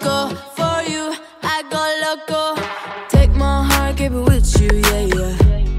loco. For you, I go loco. Take my heart, keep it with you, yeah, yeah.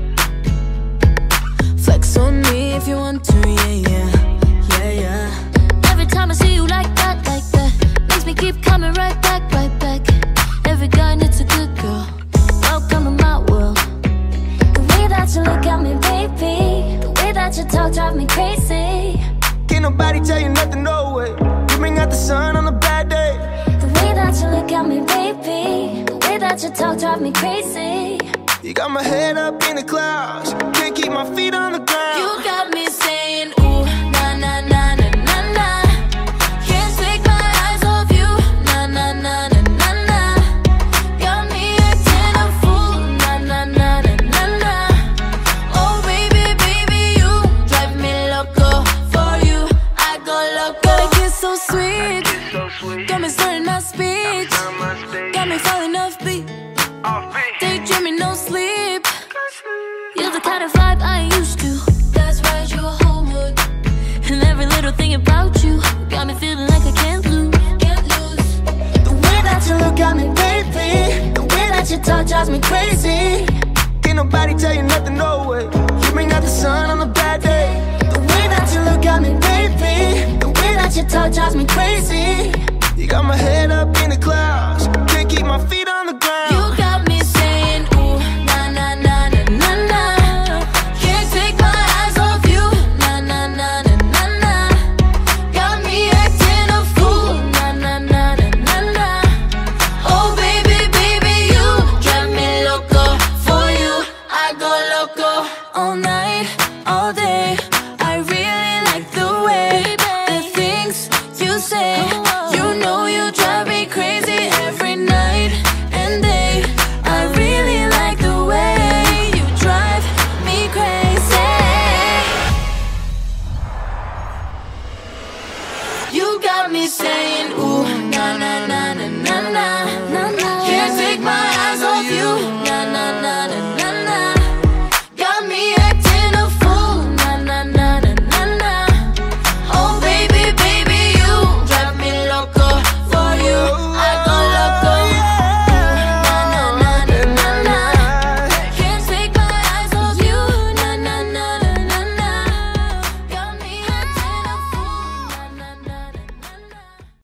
Flex on me if you want to, yeah, yeah. Yeah, yeah. Every time I see you like that, makes me keep coming right back, right back. Every guy needs a good girl. Welcome to my world. The way that you look at me, baby. The way that you talk drive me crazy. Can't nobody tell you nothing, no way. You bring out the sun on a bad day. The way that you look at me, baby. The way that you talk drive me crazy. You got my head up in the clouds. Can't keep my feet on the ground. You got me saying, ooh, na na na na na na. Can't take my eyes off you, na na na na na na. Got me acting a fool, na na na na na na. Oh baby, baby, you drive me loco. For you, I go loco. Got a kiss so sweet, got me starting my speech, got me falling off beat. Daydreaming, no sleep. You're the kind of vibe I ain't used to. That's right, you're a whole mood. And every little thing about you got me feeling like I can't lose. The way that you look at me, baby. The way that you talk drives me crazy. Can't nobody tell you nothing, no way. You bring out the sun on a bad day. The way that you look at me, baby. The way that you talk drives me crazy. You got my head up in the